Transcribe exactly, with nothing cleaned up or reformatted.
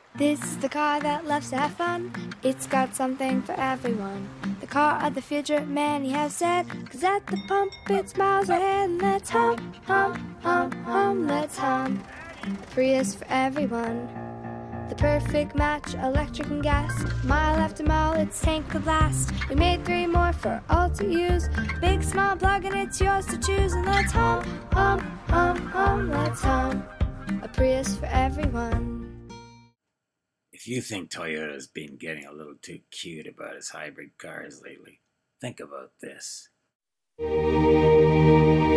This is the car that loves to have fun. It's got something for everyone. The car of the future, many have said. Cause at the pump it's miles ahead. And let's hum, hum, hum, hum, let's hum. A Prius for everyone. The perfect match, electric and gas. Mile after mile, its tank could last. We made three more for all to use. Big, small, plug, and it's yours to choose. And let's hum, hum, hum, hum, let's hum. A Prius for everyone. If you think Toyota's been getting a little too cute about its hybrid cars lately, think about this.